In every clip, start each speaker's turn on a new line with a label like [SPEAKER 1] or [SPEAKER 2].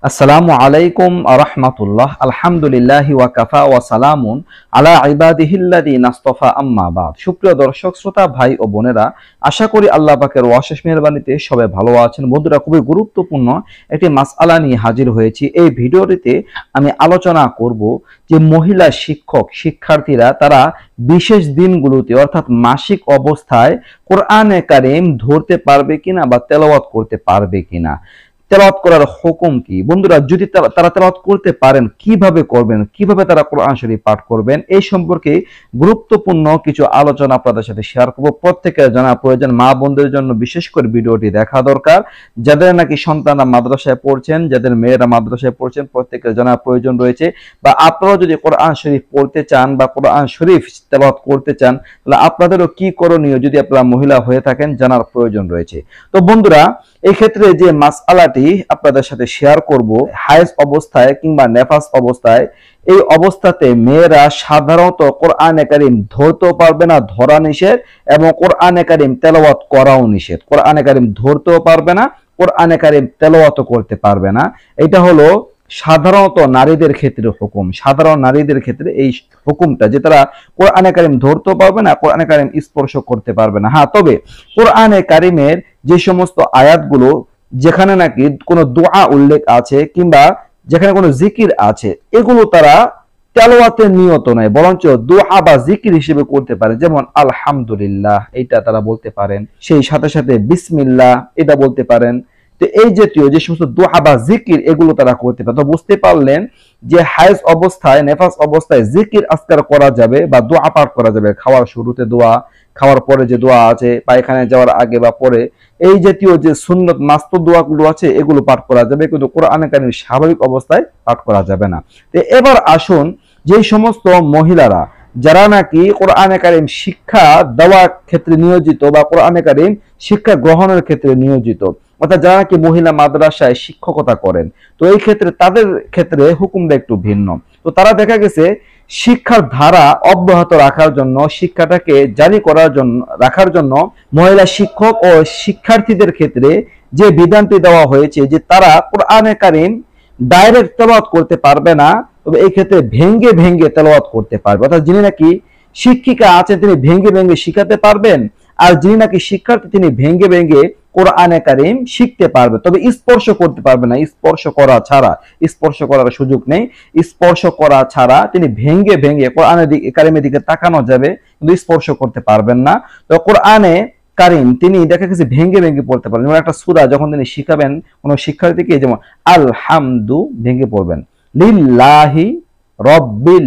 [SPEAKER 1] আসসালামু আলাইকুম আরহামাতুল্লাহ। আলহামদুলিল্লাহি ওয়া কাফা ওয়া সালামুন আলা ইবাদিহিল্লাযিনা ইসতাফা, আম্মা বাদ। সুপ্রিয় দর্শক শ্রোতা ভাই ও বোনেরা, আশা করি আল্লাহ পাকের অশেষ মেহেরবানিতে সবাই ভালো আছেন। বন্ধুরা, খুবই গুরুত্বপূর্ণ একটি মাসআলা নিয়ে হাজির হয়েছি। এই ভিডিওটিতে আমি আলোচনা করব যে মহিলা শিক্ষক শিক্ষার্থীরা তারা বিশেষ দিনগুলোতে অর্থাৎ মাসিক অবস্থায় কোরআনে কারীম ধরতে পারবে কিনা বা তেলাওয়াত করতে পারবে কিনা, তেলাওয়াত করার হুকুম কি। বন্ধুরা, যদি তারা তেলাওয়াত করতে পারেন কিভাবে করবেন, কিভাবে তারা কোরআন শরীফ পাঠ করবেন, এই সম্পর্কে গুরুত্বপূর্ণ কিছু আলোচনা আপনাদের সাথে শেয়ার করব। প্রত্যেকের জানা প্রয়োজন, মা বোনদের জন্য বিশেষ করে ভিডিওটি দেখা দরকার। যাদের নাকি সন্তানরা মাদ্রাসায় পড়ছেন, যাদের মেয়েরা মাদ্রাসায় পড়ছেন, প্রত্যেকের জানা প্রয়োজন রয়েছে। বা আপনারা যদি কোরআন শরীফ পড়তে চান বা কোরআন শরীফ তেলাওয়াত করতে চান, তাহলে আপনাদেরও কি করণীয়, যদি আপনারা মহিলা হয়ে থাকেন, জানার প্রয়োজন রয়েছে। তো বন্ধুরা, এই ক্ষেত্রে যে মাসআলাটি আপনাদের সাথে শেয়ার করব, হায়েজ অবস্থায় কিংবা নেফাস অবস্থায়, এই অবস্থাতে মেয়েরা সাধারণত কোরআনে কারীম ধরতেও পারবে না, ধরা নিষেধ, এবং কোরআনে কারীম তেলাওয়াত করাও নিষেধ। কোরআনে কারীম ধরতেও পারবে না, কোরআনে কারীম তেলাওয়াতও করতে পারবে না। এটা হলো সাধারণত নারীদের ক্ষেত্রে হুকুম। সাধারণ নারীদের ক্ষেত্রে এই হুকুমটা যে তারা কোরআনে কারীম ধরতেও পারবে না, কোরআনে কারীম স্পর্শ করতে পারবে না। হ্যাঁ, তবে কোরআনে কারীমের যে সমস্ত আয়াতগুলো যেখানে নাকি কোনো দোয়া উল্লেখ আছে কিংবা যেখানে কোনো জিকির আছে, এগুলো তারা তেলাওয়াতের নিয়ত নয়, বরঞ্চ দোয়া বা জিকির হিসেবে করতে পারে। যেমন আলহামদুলিল্লাহ, এটা তারা বলতে পারেন। সেই সাথে সাথে বিসমিল্লাহ, এটা বলতে পারেন। তো এই জাতীয় যে সমস্ত দোয়া বা জিকির, এগুলো তারা করতে পারে। তো বুঝতে পারলেন যে হায়েজ অবস্থায়, নেফাস অবস্থায় জিকির আজকার করা যাবে বা দোয়া পাঠ করা যাবে। খাওয়ার শুরুতে দোয়া, খাওয়ার পরে যে দোয়া আছে, পায়খানায় যাওয়ার আগে বা পরে, এই জাতীয় যে সুন্নত মাস্তুদ দোয়াগুলো আছে, এগুলো পাঠ করা যাবে, কিন্তু কোরআনে কারীম স্বাভাবিক অবস্থায় পাঠ করা যাবে না। তো এবার আসুন, যে সমস্ত মহিলারা যারা নাকি কোরআনে কারীম শিক্ষা দেওয়ার ক্ষেত্রে নিয়োজিত বা কোরআনে কারীম শিক্ষা গ্রহণের ক্ষেত্রে নিয়োজিত, অর্থাৎ যারা নাকি মহিলা মাদ্রাসায় শিক্ষকতা করেন, তো এই ক্ষেত্রে তাদের ক্ষেত্রে হুকুমটা একটু ভিন্ন। তো তারা দেখা গেছে শিক্ষার ধারা অব্যাহত রাখার জন্য, শিক্ষাটাকে জারি করার জন্য, রাখার জন্য মহিলা শিক্ষক ও শিক্ষার্থীদের ক্ষেত্রে যে বিধানটি দেওয়া হয়েছে যে তারা কোরআনে কারীম ডাইরেক্ট তেলাওয়াত করতে পারবে না, তবে এই ক্ষেত্রে ভেঙ্গে ভেঙ্গে তেলাওয়াত করতে পারবে। অর্থাৎ যিনি নাকি শিক্ষিকা আছেন তিনি ভেঙ্গে ভেঙ্গে শিখাতে পারবেন, আর যিনি নাকি শিক্ষার্থী তিনি ভেঙ্গে ভেঙ্গে কোরআনে কারীম শিখতে পারবে, তবে স্পর্শ করতে পারবে না। স্পর্শ করা ছাড়া, স্পর্শ করার সুযোগ নেই। স্পর্শ করা ছাড়া তিনি ভেঙ্গে ভেঙ্গে কোরআনের কারীমের দিকে তাকানো যাবে, কিন্তু স্পর্শ করতে পারবেন না। তো কোরআনে কারীম তিনি দেখা গেছে ভেঙ্গে ভেঙ্গে পড়তে পারবেন। যেমন একটা সূরা যখন তিনি শিখাবেন কোনো শিক্ষার্থীকে, যেমন আলহামদু ভেঙ্গে পড়বেন, লিল্লাহি রব্বিল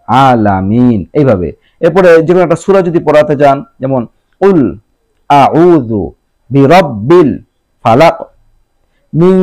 [SPEAKER 1] আলামিন, এইভাবে। এরপরে যে কোনো একটা সূরা যদি পড়াতে যান, যেমন কুল আউযু বিরব্বিল ফালাক মিন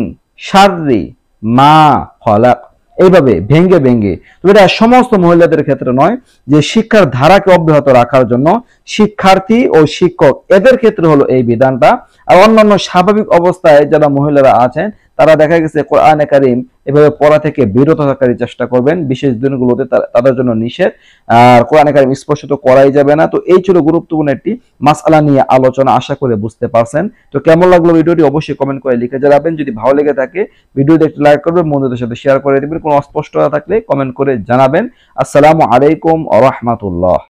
[SPEAKER 1] শাররি মা খলাক, এইভাবে ভেঙ্গে ভেঙ্গে। তবে এটা সমস্ত মহিলাদের ক্ষেত্রে নয়, যে শিক্ষার ধারাকে অব্যাহত রাখার জন্য শিক্ষার্থী ও শিক্ষক এদের ক্ষেত্রে হলো এই বিধানটা। আর অন্যান্য স্বাভাবিক অবস্থায় যারা মহিলারা আছেন, তারা দেখা গেছে কোরআনে কারীম এভাবে পড়া থেকে বিরত থাকার চেষ্টা করবেন। বিশেষ দিনগুলোতে তাদের জন্য নিষেধ, আর কোরআনে কারীম স্পর্শ তো করাই যাবে না। তো এই ছিল গুরুত্বপূর্ণ একটি মাসআলা নিয়ে আলোচনা, আশা করে বুঝতে পারছেন। তো কেমন লাগলো ভিডিওটি অবশ্যই কমেন্ট করে লিখে জানাবেন। যদি ভালো লেগে থাকে ভিডিওটি একটু লাইক করবেন, বন্ধুদের সাথে শেয়ার করে দিবেন। কোনো অস্পষ্টতা থাকলে কমেন্ট করে জানাবেন। আসসালামু আলাইকুম ওয়া রাহমাতুল্লাহ।